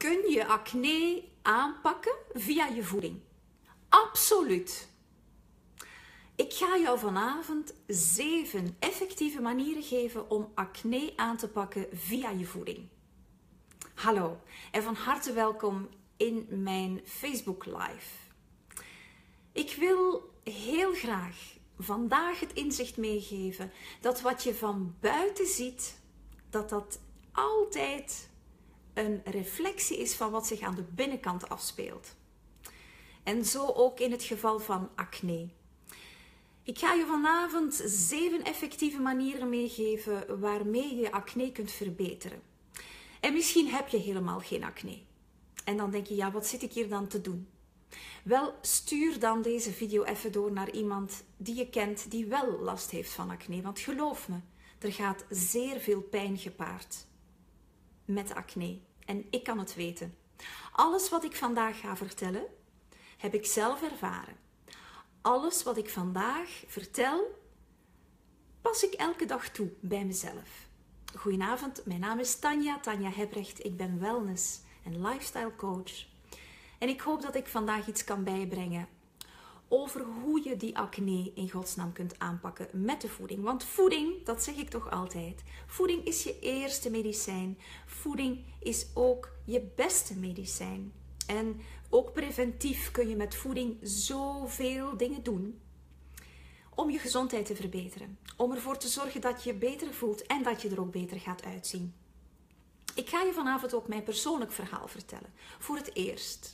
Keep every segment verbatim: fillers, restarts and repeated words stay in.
Kun je acne aanpakken via je voeding? Absoluut. Ik ga jou vanavond zeven effectieve manieren geven om acne aan te pakken via je voeding. Hallo en van harte welkom in mijn Facebook Live. Ik wil heel graag vandaag het inzicht meegeven dat wat je van buiten ziet, dat dat altijd een reflectie is van wat zich aan de binnenkant afspeelt. En zo ook in het geval van acne. Ik ga je vanavond zeven effectieve manieren meegeven waarmee je acne kunt verbeteren. En misschien heb je helemaal geen acne. En dan denk je, ja, wat zit ik hier dan te doen? Wel, stuur dan deze video even door naar iemand die je kent die wel last heeft van acne. Want geloof me, er gaat zeer veel pijn gepaard met acne. En ik kan het weten. Alles wat ik vandaag ga vertellen, heb ik zelf ervaren. Alles wat ik vandaag vertel, pas ik elke dag toe bij mezelf. Goedenavond, mijn naam is Tanja, Tanja Hebrecht. Ik ben wellness- en lifestyle coach. En ik hoop dat ik vandaag iets kan bijbrengen over hoe je die acne in godsnaam kunt aanpakken met de voeding. Want voeding, dat zeg ik toch altijd, voeding is je eerste medicijn. Voeding is ook je beste medicijn. En ook preventief kun je met voeding zoveel dingen doen om je gezondheid te verbeteren. Om ervoor te zorgen dat je je beter voelt en dat je er ook beter gaat uitzien. Ik ga je vanavond ook mijn persoonlijk verhaal vertellen. Voor het eerst.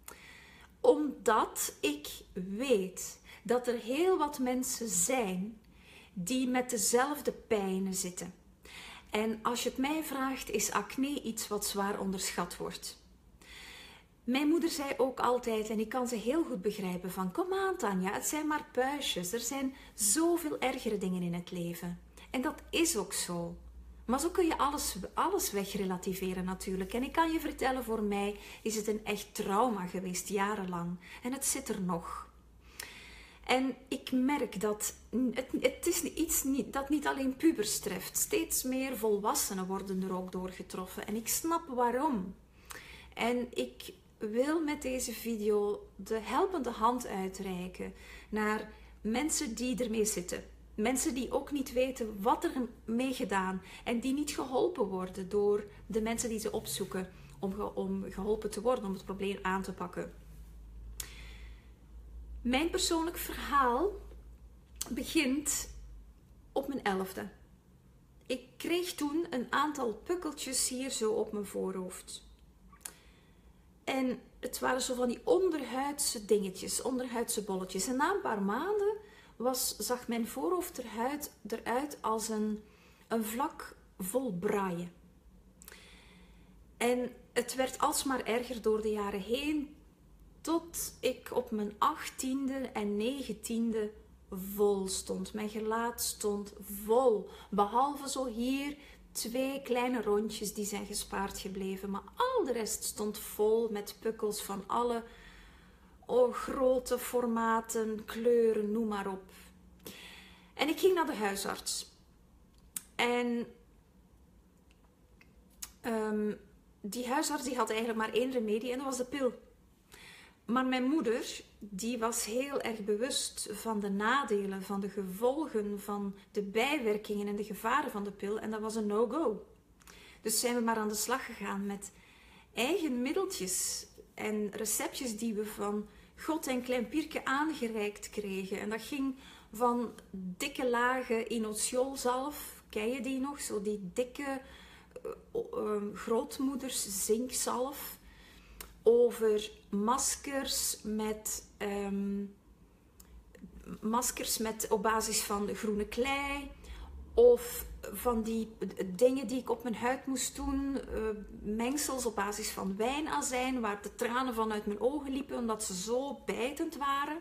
Omdat ik weet dat er heel wat mensen zijn die met dezelfde pijnen zitten. En als je het mij vraagt, is acne iets wat zwaar onderschat wordt. Mijn moeder zei ook altijd, en ik kan ze heel goed begrijpen, van kom aan Tanja, het zijn maar puistjes. Er zijn zoveel ergere dingen in het leven. En dat is ook zo. Maar zo kun je alles, alles wegrelativeren natuurlijk. En ik kan je vertellen, voor mij is het een echt trauma geweest, jarenlang. En het zit er nog. En ik merk dat het, het is iets niet, dat niet alleen pubers treft. Steeds meer volwassenen worden er ook door getroffen. En ik snap waarom. En ik wil met deze video de helpende hand uitreiken naar mensen die ermee zitten. Mensen die ook niet weten wat er mee gedaan en die niet geholpen worden door de mensen die ze opzoeken om, ge om geholpen te worden, om het probleem aan te pakken. Mijn persoonlijk verhaal begint op mijn elfde. Ik kreeg toen een aantal pukkeltjes hier zo op mijn voorhoofd. En het waren zo van die onderhuidse dingetjes, onderhuidse bolletjes. En na een paar maanden was, zag mijn voorhoofd eruit, eruit als een, een vlak vol braaien. En het werd alsmaar erger door de jaren heen, tot ik op mijn achttiende en negentiende vol stond. Mijn gelaat stond vol, behalve zo hier twee kleine rondjes die zijn gespaard gebleven. Maar al de rest stond vol met pukkels van alle oh, grote formaten, kleuren, noem maar op. En ik ging naar de huisarts. En um, die huisarts die had eigenlijk maar één remedie en dat was de pil. Maar mijn moeder, die was heel erg bewust van de nadelen, van de gevolgen, van de bijwerkingen en de gevaren van de pil. En dat was een no-go. Dus zijn we maar aan de slag gegaan met eigen middeltjes en receptjes die we van God en Klein Pierke aangereikt kregen. En dat ging van dikke lage inotiolzalf, ken je die nog? Zo die dikke uh, uh, grootmoeders zinkzalf. Over maskers met, um, maskers met op basis van groene klei. Of van die dingen die ik op mijn huid moest doen. Uh, mengsels op basis van wijnazijn. Waar de tranen van uit mijn ogen liepen omdat ze zo bijtend waren.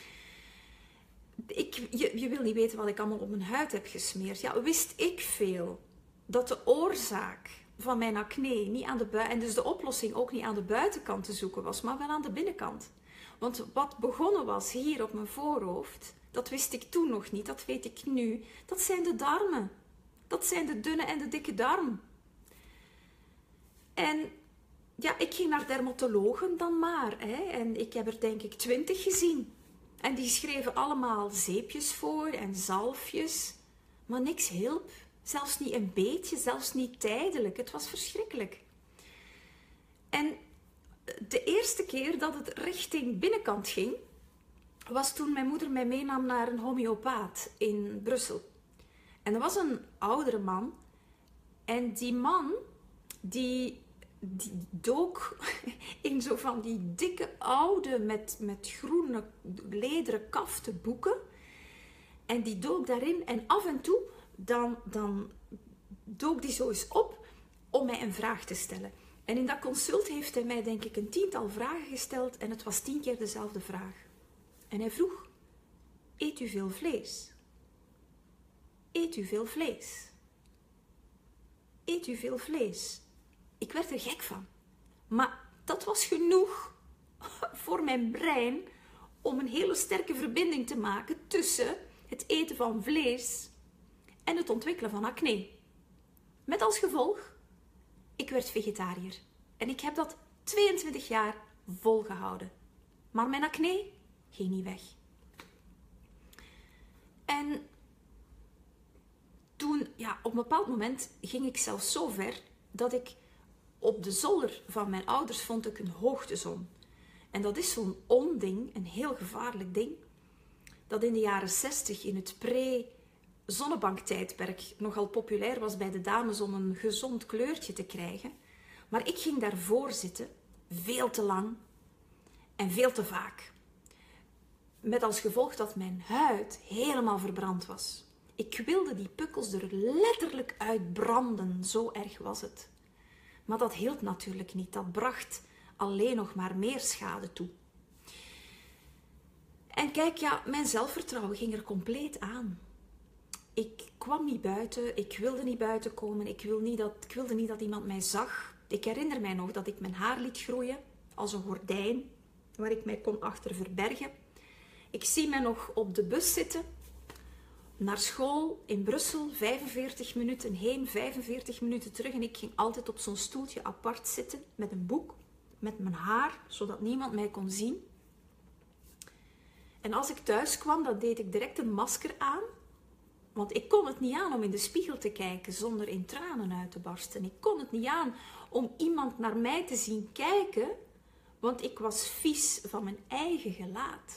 Ik, je, je wil niet weten wat ik allemaal op mijn huid heb gesmeerd. Ja, wist ik veel dat de oorzaak van mijn acne niet aan de bui- en dus de oplossing ook niet aan de buitenkant te zoeken was, maar wel aan de binnenkant. Want wat begonnen was hier op mijn voorhoofd, dat wist ik toen nog niet, dat weet ik nu, dat zijn de darmen. Dat zijn de dunne en de dikke darm. En ja, ik ging naar dermatologen dan maar. Hè, en ik heb er denk ik twintig gezien. En die schreven allemaal zeepjes voor en zalfjes. Maar niks hielp. Zelfs niet een beetje, zelfs niet tijdelijk. Het was verschrikkelijk. En de eerste keer dat het richting binnenkant ging, was toen mijn moeder mij meenam naar een homeopaat in Brussel. En dat was een oudere man. En die man, die, die dook in zo van die dikke oude, met, met groene lederen kaften boeken. En die dook daarin en af en toe, dan, dan dook die zo eens op om mij een vraag te stellen. En in dat consult heeft hij mij denk ik een tiental vragen gesteld en het was tien keer dezelfde vraag. En hij vroeg, eet u veel vlees? Eet u veel vlees? Eet u veel vlees? Ik werd er gek van. Maar dat was genoeg voor mijn brein om een hele sterke verbinding te maken tussen het eten van vlees en het ontwikkelen van acne. Met als gevolg, ik werd vegetariër. En ik heb dat tweeëntwintig jaar volgehouden. Maar mijn acne ging niet weg. En toen, ja, op een bepaald moment ging ik zelfs zo ver dat ik op de zolder van mijn ouders vond ik een hoogtezon. En dat is zo'n onding, een heel gevaarlijk ding, dat in de jaren zestig in het pre-zonnebanktijdperk nogal populair was bij de dames om een gezond kleurtje te krijgen. Maar ik ging daarvoor zitten, veel te lang en veel te vaak. Met als gevolg dat mijn huid helemaal verbrand was. Ik wilde die pukkels er letterlijk uit branden, zo erg was het. Maar dat hielp natuurlijk niet, dat bracht alleen nog maar meer schade toe. En kijk, ja, mijn zelfvertrouwen ging er compleet aan. Ik kwam niet buiten, ik wilde niet buiten komen, ik wilde niet dat, ik wilde niet dat iemand mij zag. Ik herinner mij nog dat ik mijn haar liet groeien als een gordijn, waar ik mij kon achter verbergen. Ik zie mij nog op de bus zitten, naar school in Brussel, vijfenveertig minuten heen, vijfenveertig minuten terug. En ik ging altijd op zo'n stoeltje apart zitten met een boek, met mijn haar, zodat niemand mij kon zien. En als ik thuis kwam, dan deed ik direct een masker aan. Want ik kon het niet aan om in de spiegel te kijken zonder in tranen uit te barsten. Ik kon het niet aan om iemand naar mij te zien kijken, want ik was vies van mijn eigen gelaat.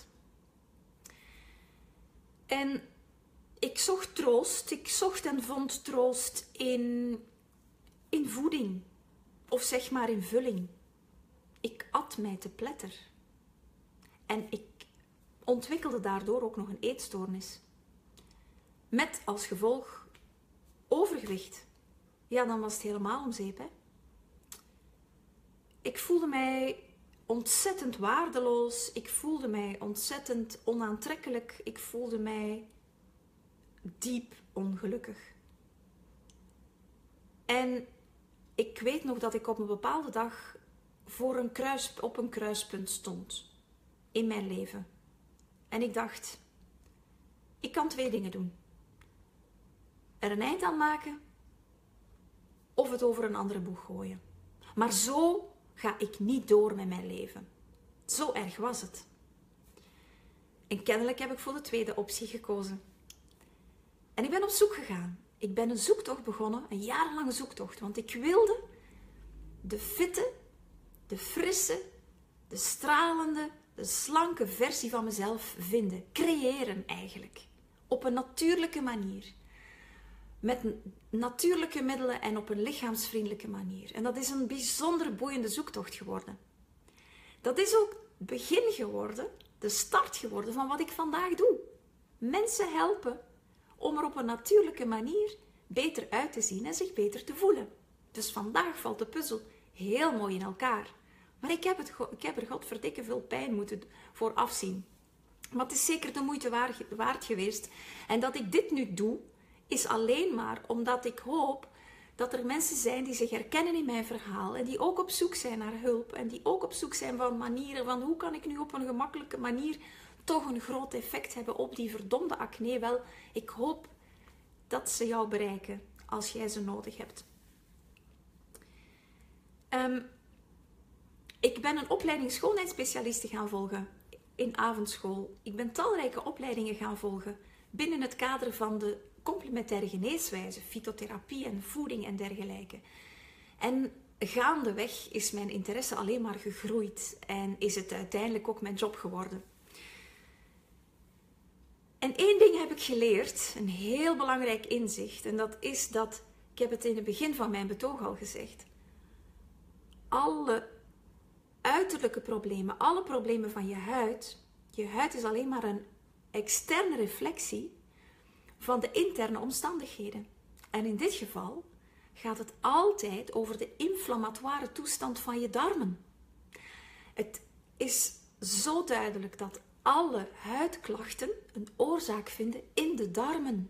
En ik zocht troost, ik zocht en vond troost in, in voeding, of zeg maar in vulling. Ik at mij te pletter. En ik ontwikkelde daardoor ook nog een eetstoornis. Met als gevolg overgewicht. Ja, dan was het helemaal om zeep, hè. Ik voelde mij ontzettend waardeloos. Ik voelde mij ontzettend onaantrekkelijk. Ik voelde mij diep ongelukkig. En ik weet nog dat ik op een bepaalde dag voor een kruis, op een kruispunt stond in mijn leven. En ik dacht, ik kan twee dingen doen. Er een eind aan maken of het over een andere boeg gooien. Maar zo ga ik niet door met mijn leven. Zo erg was het. En kennelijk heb ik voor de tweede optie gekozen. En ik ben op zoek gegaan. Ik ben een zoektocht begonnen, een jarenlange zoektocht. Want ik wilde de fitte, de frisse, de stralende, de slanke versie van mezelf vinden. Creëren eigenlijk. Op een natuurlijke manier. Met natuurlijke middelen en op een lichaamsvriendelijke manier. En dat is een bijzonder boeiende zoektocht geworden. Dat is ook het begin geworden, de start geworden van wat ik vandaag doe. Mensen helpen om er op een natuurlijke manier beter uit te zien en zich beter te voelen. Dus vandaag valt de puzzel heel mooi in elkaar. Maar ik heb, het, ik heb er godverdikke veel pijn moeten voor afzien. Maar het is zeker de moeite waard geweest. En dat ik dit nu doe, is alleen maar omdat ik hoop dat er mensen zijn die zich herkennen in mijn verhaal en die ook op zoek zijn naar hulp en die ook op zoek zijn van manieren van hoe kan ik nu op een gemakkelijke manier toch een groot effect hebben op die verdomde acne. Wel, ik hoop dat ze jou bereiken als jij ze nodig hebt. Um, Ik ben een opleiding schoonheidsspecialisten gaan volgen in avondschool. Ik ben talrijke opleidingen gaan volgen binnen het kader van de complementaire geneeswijze, fytotherapie en voeding en dergelijke. En gaandeweg is mijn interesse alleen maar gegroeid en is het uiteindelijk ook mijn job geworden. En één ding heb ik geleerd, een heel belangrijk inzicht, en dat is dat, ik heb het in het begin van mijn betoog al gezegd, alle uiterlijke problemen, alle problemen van je huid, je huid is alleen maar een externe reflectie van de interne omstandigheden. En in dit geval gaat het altijd over de inflammatoire toestand van je darmen. Het is zo duidelijk dat alle huidklachten een oorzaak vinden in de darmen.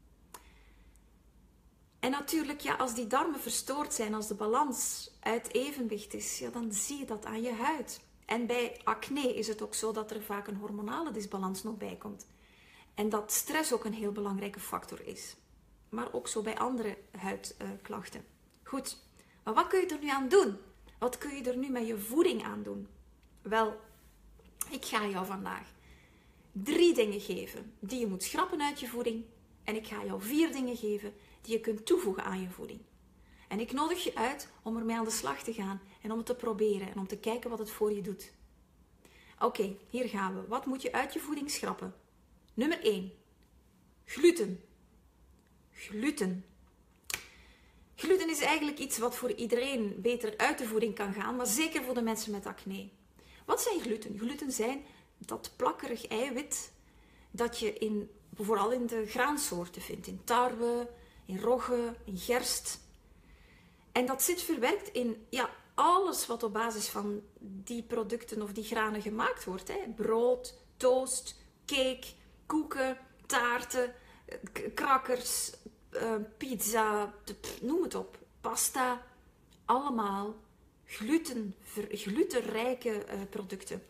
En natuurlijk, ja, als die darmen verstoord zijn, als de balans uit evenwicht is, ja, dan zie je dat aan je huid. En bij acne is het ook zo dat er vaak een hormonale disbalans nog bij komt. En dat stress ook een heel belangrijke factor is. Maar ook zo bij andere huidklachten. Goed, maar wat kun je er nu aan doen? Wat kun je er nu met je voeding aan doen? Wel, ik ga jou vandaag drie dingen geven die je moet schrappen uit je voeding. En ik ga jou vier dingen geven die je kunt toevoegen aan je voeding. En ik nodig je uit om ermee aan de slag te gaan en om het te proberen en om te kijken wat het voor je doet. Oké, okay, hier gaan we. Wat moet je uit je voeding schrappen? Nummer één. Gluten. Gluten. Gluten is eigenlijk iets wat voor iedereen beter uit de voeding kan gaan, maar zeker voor de mensen met acne. Wat zijn gluten? Gluten zijn dat plakkerig eiwit dat je in, vooral in de graansoorten vindt. In tarwe, in rogge, in gerst. En dat zit verwerkt in ja, alles wat op basis van die producten of die granen gemaakt wordt. Hè. Brood, toast, cake, koeken, taarten, crackers, uh, pizza, noem het op. Pasta, allemaal gluten, glutenrijke uh, producten.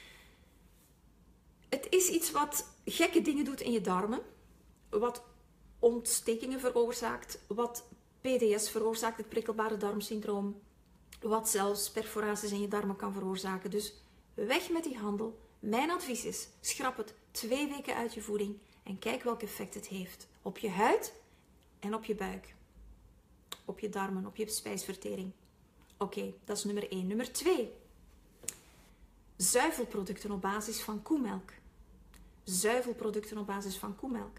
Het is iets wat gekke dingen doet in je darmen, wat ontstekingen veroorzaakt, wat P D S veroorzaakt, het prikkelbare darmsyndroom, wat zelfs perforaties in je darmen kan veroorzaken. Dus weg met die handel. Mijn advies is, schrap het twee weken uit je voeding en kijk welk effect het heeft op je huid en op je buik, op je darmen, op je spijsvertering. Oké, okay, dat is nummer één. Nummer twee. Zuivelproducten op basis van koemelk. Zuivelproducten op basis van koemelk.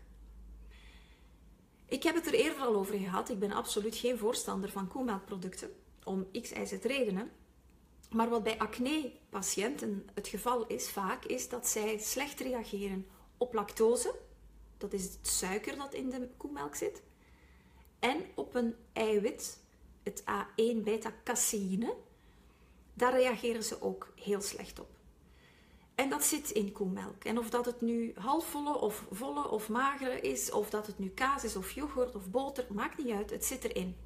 Ik heb het er eerder al over gehad. Ik ben absoluut geen voorstander van koemelkproducten. Om x, y, z redenen. Maar wat bij acne-patiënten het geval is vaak, is dat zij slecht reageren op lactose. Dat is het suiker dat in de koemelk zit. En op een eiwit, het A één beta-caseïne. Daar reageren ze ook heel slecht op. En dat zit in koemelk. En of dat het nu halfvolle of volle of magere is, of dat het nu kaas is of yoghurt of boter, maakt niet uit, het zit erin.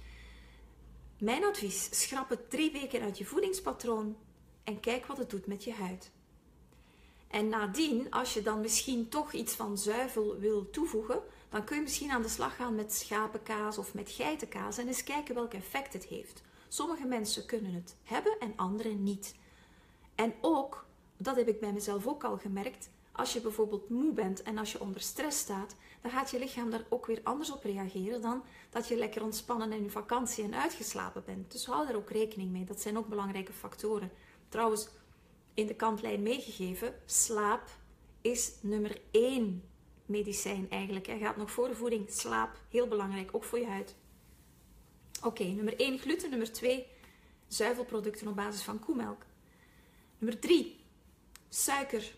Mijn advies, schrap het drie weken uit je voedingspatroon en kijk wat het doet met je huid. En nadien, als je dan misschien toch iets van zuivel wil toevoegen, dan kun je misschien aan de slag gaan met schapenkaas of met geitenkaas en eens kijken welk effect het heeft. Sommige mensen kunnen het hebben en anderen niet. En ook, dat heb ik bij mezelf ook al gemerkt, als je bijvoorbeeld moe bent en als je onder stress staat, dan gaat je lichaam daar ook weer anders op reageren dan dat je lekker ontspannen in je vakantie en uitgeslapen bent. Dus hou daar ook rekening mee. Dat zijn ook belangrijke factoren. Trouwens, in de kantlijn meegegeven, slaap is nummer één medicijn eigenlijk. Hij gaat nog voor de voeding. Slaap, heel belangrijk, ook voor je huid. Oké, okay, nummer één gluten. Nummer twee zuivelproducten op basis van koemelk. Nummer drie suiker.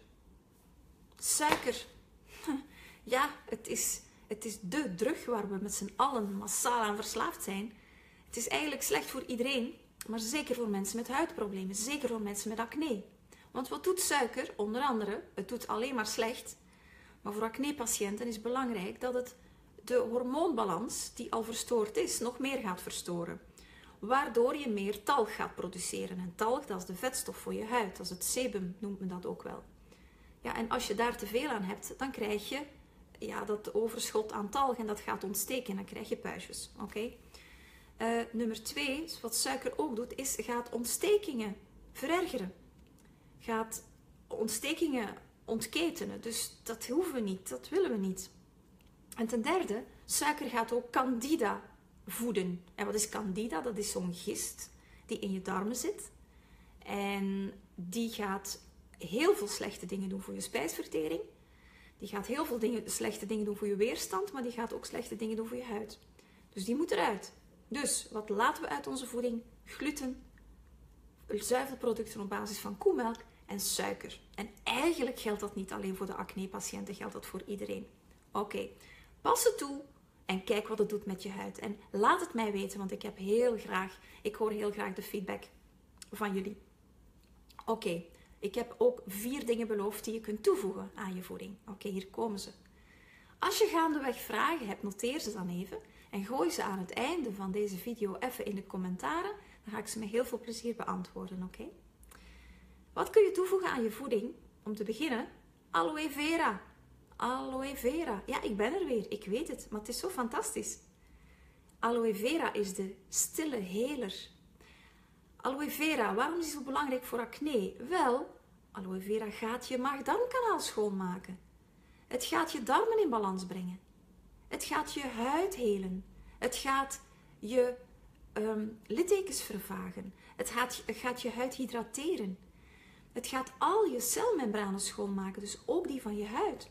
Suiker. Ja, het is, het is de drug waar we met z'n allen massaal aan verslaafd zijn. Het is eigenlijk slecht voor iedereen, maar zeker voor mensen met huidproblemen. Zeker voor mensen met acne. Want wat doet suiker? Onder andere, het doet alleen maar slecht. Maar voor acne-patiënten is belangrijk dat het de hormoonbalans, die al verstoord is, nog meer gaat verstoren. Waardoor je meer talg gaat produceren. En talg, dat is de vetstof voor je huid. Dat is het sebum, noemt men dat ook wel. Ja, en als je daar te veel aan hebt, dan krijg je ja, dat overschot aan talg en dat gaat ontsteken. En dan krijg je puistjes. Oké? Okay? Uh, nummer twee, wat suiker ook doet, is gaat ontstekingen verergeren. Gaat ontstekingen ontketenen. Dus dat hoeven we niet, dat willen we niet. En ten derde, suiker gaat ook candida voeden. En wat is candida? Dat is zo'n gist die in je darmen zit. En die gaat heel veel slechte dingen doen voor je spijsvertering. Die gaat heel veel dingen, slechte dingen doen voor je weerstand, maar die gaat ook slechte dingen doen voor je huid. Dus die moet eruit. Dus, wat laten we uit onze voeding? Gluten, zuivelproducten op basis van koemelk en suiker. En eigenlijk geldt dat niet alleen voor de acne-patiënten, geldt dat voor iedereen. Oké, okay. Pas het toe en kijk wat het doet met je huid. En laat het mij weten, want ik heb heel graag, ik hoor heel graag de feedback van jullie. Oké, okay. Ik heb ook vier dingen beloofd die je kunt toevoegen aan je voeding. Oké, okay, hier komen ze. Als je gaandeweg vragen hebt, noteer ze dan even en gooi ze aan het einde van deze video even in de commentaren. Dan ga ik ze met heel veel plezier beantwoorden, oké? Okay? Wat kun je toevoegen aan je voeding? Om te beginnen, aloe vera. Aloe vera. Ja, ik ben er weer. Ik weet het, maar het is zo fantastisch. Aloe vera is de stille heler. Aloe vera, waarom is het zo belangrijk voor acne? Wel, aloe vera gaat je maag-darmkanaal schoonmaken. Het gaat je darmen in balans brengen. Het gaat je huid helen. Het gaat je um, littekens vervagen. Het gaat, het gaat je huid hydrateren. Het gaat al je celmembranen schoonmaken, dus ook die van je huid.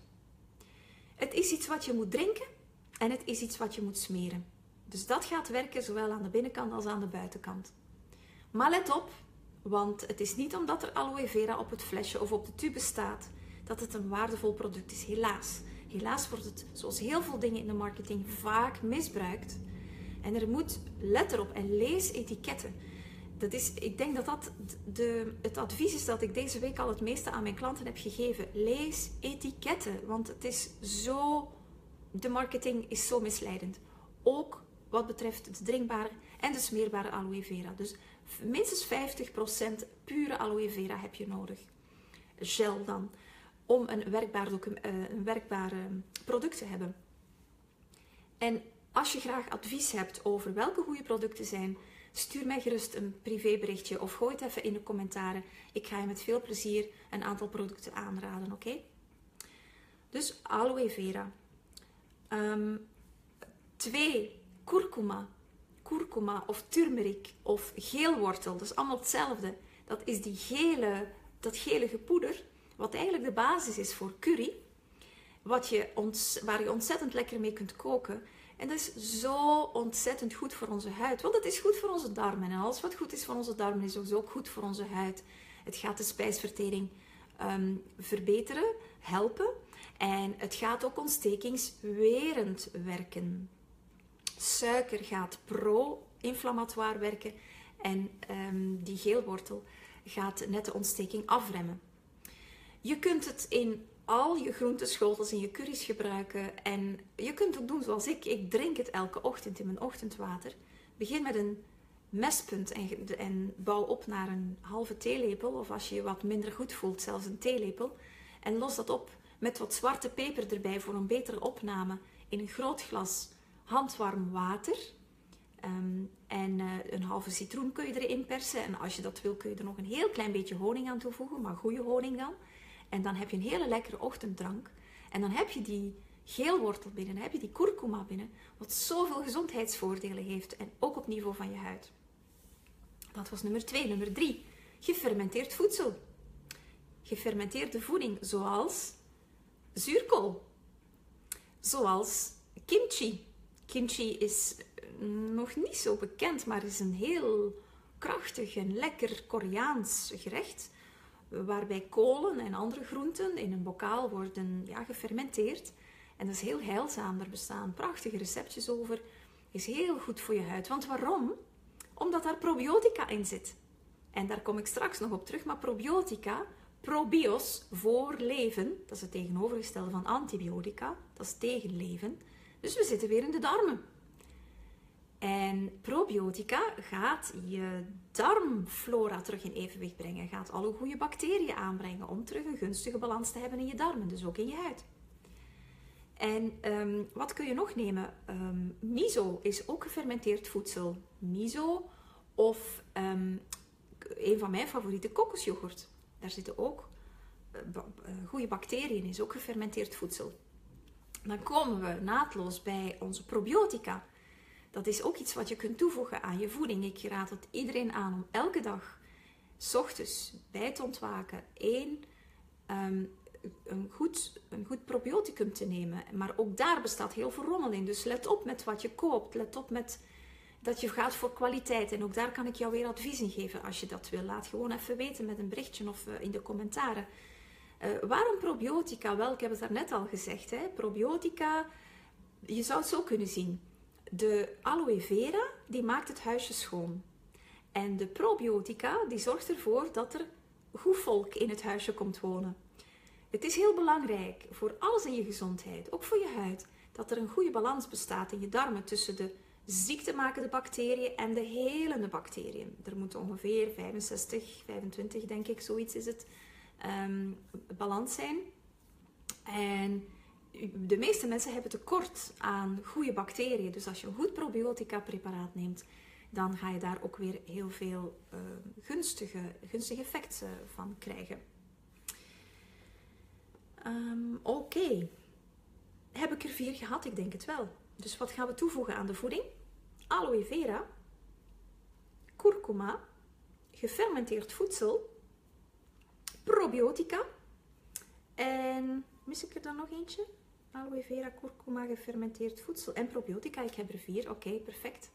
Het is iets wat je moet drinken en het is iets wat je moet smeren. Dus dat gaat werken zowel aan de binnenkant als aan de buitenkant. Maar let op, want het is niet omdat er aloe vera op het flesje of op de tube staat dat het een waardevol product is. Helaas. Helaas wordt het, zoals heel veel dingen in de marketing, vaak misbruikt. En er moet, let erop en lees etiketten. Dat is, ik denk dat dat de, het advies is dat ik deze week al het meeste aan mijn klanten heb gegeven. Lees etiketten, want het is zo, de marketing is zo misleidend. Ook wat betreft het drinkbare en de smeerbare aloe vera. Dus minstens vijftig procent pure aloe vera heb je nodig. Gel dan, om een werkbaar, een werkbaar product te hebben. En als je graag advies hebt over welke goede producten zijn, stuur mij gerust een privéberichtje of gooi het even in de commentaren. Ik ga je met veel plezier een aantal producten aanraden, oké? Okay? Dus aloe vera. Um, twee, kurkuma. Kurkuma of turmeric of geelwortel, dat is allemaal hetzelfde. Dat is die gele, dat gelige poeder, wat eigenlijk de basis is voor curry, wat je ont, waar je ontzettend lekker mee kunt koken. En dat is zo ontzettend goed voor onze huid, want het is goed voor onze darmen. En alles wat goed is voor onze darmen is ook goed voor onze huid. Het gaat de spijsvertering um, verbeteren, helpen. En het gaat ook ontstekingswerend werken. Suiker gaat pro-inflammatoire werken en um, die geelwortel gaat net de ontsteking afremmen. Je kunt het in al je groenteschotels in je curry's gebruiken en je kunt ook doen zoals ik. Ik drink het elke ochtend in mijn ochtendwater. Begin met een mespunt en, en bouw op naar een halve theelepel of als je je wat minder goed voelt zelfs een theelepel. En los dat op met wat zwarte peper erbij voor een betere opname in een groot glas handwarm water. Um, en uh, een halve citroen kun je erin persen. En als je dat wil kun je er nog een heel klein beetje honing aan toevoegen. Maar goede honing dan. En dan heb je een hele lekkere ochtenddrank. En dan heb je die geelwortel binnen. Dan heb je die kurkuma binnen. Wat zoveel gezondheidsvoordelen heeft. En ook op niveau van je huid. Dat was nummer twee. Nummer drie. Gefermenteerd voedsel. Gefermenteerde voeding. Zoals zuurkool. Zoals kimchi. Kimchi is nog niet zo bekend, maar is een heel krachtig en lekker Koreaans gerecht. Waarbij kolen en andere groenten in een bokaal worden ja, gefermenteerd. En dat is heel heilzaam. Er bestaan prachtige receptjes over. Is heel goed voor je huid. Want waarom? Omdat daar probiotica in zit. En daar kom ik straks nog op terug. Maar probiotica, probios, voor leven. Dat is het tegenovergestelde van antibiotica. Dat is tegen leven. Dus we zitten weer in de darmen. En probiotica gaat je darmflora terug in evenwicht brengen. Gaat alle goede bacteriën aanbrengen om terug een gunstige balans te hebben in je darmen. Dus ook in je huid. En um, wat kun je nog nemen? Um, miso is ook gefermenteerd voedsel. Miso of um, een van mijn favoriete kokosyoghurt. Daar zitten ook uh, goede bacteriën in, is ook gefermenteerd voedsel. Dan komen we naadloos bij onze probiotica. Dat is ook iets wat je kunt toevoegen aan je voeding. Ik raad het iedereen aan om elke dag, 's ochtends bij het ontwaken, één um, een, goed, een goed probioticum te nemen. Maar ook daar bestaat heel veel rommel in. Dus let op met wat je koopt. Let op met dat je gaat voor kwaliteit. En ook daar kan ik jou weer advies in geven als je dat wil. Laat gewoon even weten met een berichtje of uh, in de commentaren. Uh, waarom probiotica? Wel, ik heb het daarnet al gezegd. Hè? Probiotica, je zou het zo kunnen zien. De aloe vera, die maakt het huisje schoon. En de probiotica, die zorgt ervoor dat er goed volk in het huisje komt wonen. Het is heel belangrijk voor alles in je gezondheid, ook voor je huid, dat er een goede balans bestaat in je darmen tussen de ziektemakende bacteriën en de helende bacteriën. Er moet ongeveer vijfenzestig, vijfentwintig, denk ik, zoiets is het, um, balans zijn. En de meeste mensen hebben tekort aan goede bacteriën. Dus als je een goed probiotica preparaat neemt, dan ga je daar ook weer heel veel uh, gunstige, gunstige effecten van krijgen. Um, Oké. Okay. Heb ik er vier gehad? Ik denk het wel. Dus wat gaan we toevoegen aan de voeding? Aloe vera, kurkuma, gefermenteerd voedsel, probiotica en mis ik er dan nog eentje? Aloe vera, kurkuma, gefermenteerd voedsel en probiotica. Ik heb er vier. Oké, okay, perfect.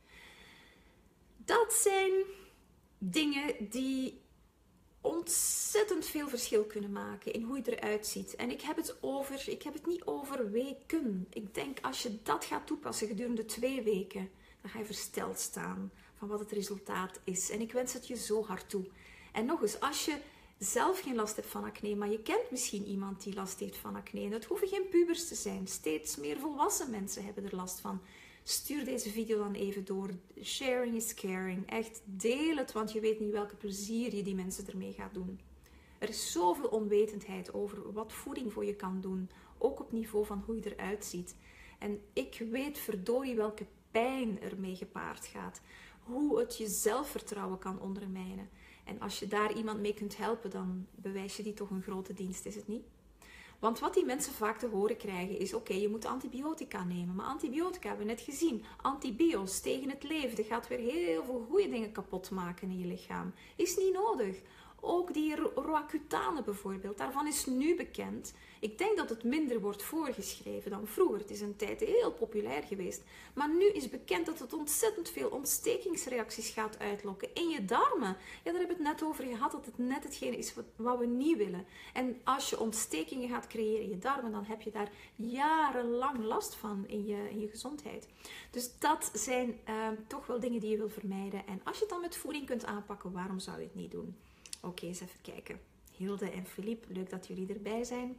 Dat zijn dingen die ontzettend veel verschil kunnen maken in hoe je eruit ziet. En ik heb het over, ik heb het niet over weken. Ik denk als je dat gaat toepassen gedurende twee weken, dan ga je versteld staan van wat het resultaat is. En ik wens het je zo hard toe. En nog eens, als je zelf geen last hebt van acne, maar je kent misschien iemand die last heeft van acne. En dat hoeven geen pubers te zijn. Steeds meer volwassen mensen hebben er last van. Stuur deze video dan even door. Sharing is caring. Echt, deel het, want je weet niet welke plezier je die mensen ermee gaat doen. Er is zoveel onwetendheid over wat voeding voor je kan doen. Ook op niveau van hoe je eruit ziet. En ik weet verdorie welke pijn ermee gepaard gaat. Hoe het je zelfvertrouwen kan ondermijnen. En als je daar iemand mee kunt helpen, dan bewijs je die toch een grote dienst, is het niet? Want wat die mensen vaak te horen krijgen is, oké, okay, je moet antibiotica nemen. Maar antibiotica hebben we net gezien. Antibio's tegen het leven. Dat gaat weer heel veel goede dingen kapot maken in je lichaam. Is niet nodig. Ook die Roaccutane bijvoorbeeld, daarvan is nu bekend. Ik denk dat het minder wordt voorgeschreven dan vroeger. Het is een tijd heel populair geweest. Maar nu is bekend dat het ontzettend veel ontstekingsreacties gaat uitlokken in je darmen. Ja, daar hebben we het net over gehad, dat het net hetgene is wat, wat we niet willen. En als je ontstekingen gaat creëren in je darmen, dan heb je daar jarenlang last van in je, in je gezondheid. Dus dat zijn uh, toch wel dingen die je wil vermijden. En als je het dan met voeding kunt aanpakken, waarom zou je het niet doen? Oké, okay, eens even kijken. Hilde en Philippe, leuk dat jullie erbij zijn.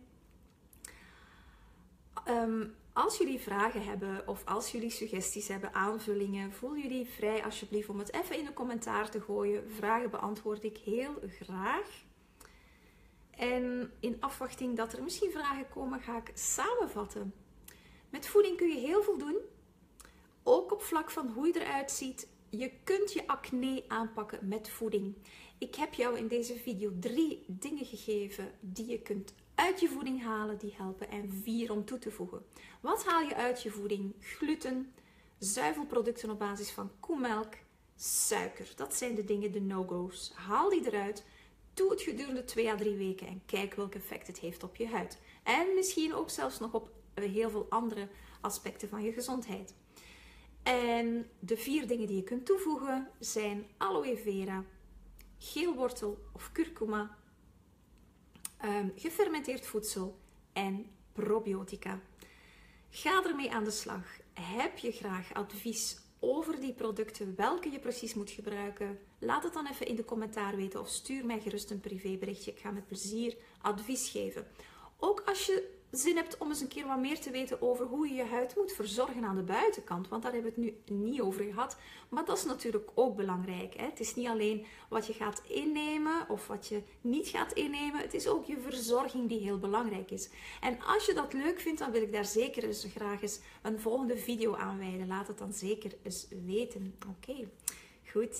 Um, als jullie vragen hebben of als jullie suggesties hebben, aanvullingen, voel jullie vrij alsjeblieft om het even in de commentaar te gooien. Vragen beantwoord ik heel graag. En in afwachting dat er misschien vragen komen, ga ik samenvatten. Met voeding kun je heel veel doen. Ook op vlak van hoe je eruit ziet. Je kunt je acne aanpakken met voeding. Ik heb jou in deze video drie dingen gegeven die je kunt uit je voeding halen, die helpen, en vier om toe te voegen. Wat haal je uit je voeding? Gluten, zuivelproducten op basis van koemelk, suiker. Dat zijn de dingen, de no-go's. Haal die eruit, doe het gedurende twee à drie weken en kijk welk effect het heeft op je huid. En misschien ook zelfs nog op heel veel andere aspecten van je gezondheid. En de vier dingen die je kunt toevoegen zijn aloe vera, geelwortel of kurkuma, um, gefermenteerd voedsel en probiotica. Ga ermee aan de slag. Heb je graag advies over die producten, welke je precies moet gebruiken? Laat het dan even in de commentaar weten of stuur mij gerust een privéberichtje. Ik ga met plezier advies geven. Ook als je zin hebt om eens een keer wat meer te weten over hoe je je huid moet verzorgen aan de buitenkant. Want daar hebben we het nu niet over gehad. Maar dat is natuurlijk ook belangrijk. Hè? Het is niet alleen wat je gaat innemen of wat je niet gaat innemen. Het is ook je verzorging die heel belangrijk is. En als je dat leuk vindt, dan wil ik daar zeker eens graag eens een volgende video aan wijden. Laat het dan zeker eens weten. Oké, okay. Goed.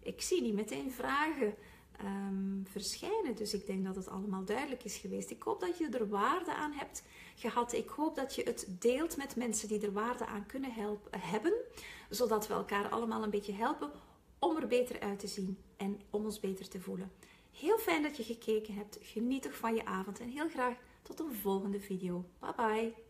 Ik zie niet meteen vragen um, verschijnen, dus ik denk dat het allemaal duidelijk is geweest. Ik hoop dat je er waarde aan hebt gehad. Ik hoop dat je het deelt met mensen die er waarde aan kunnen helpen, hebben, zodat we elkaar allemaal een beetje helpen om er beter uit te zien en om ons beter te voelen. Heel fijn dat je gekeken hebt. Geniet toch van je avond en heel graag tot een volgende video. Bye bye!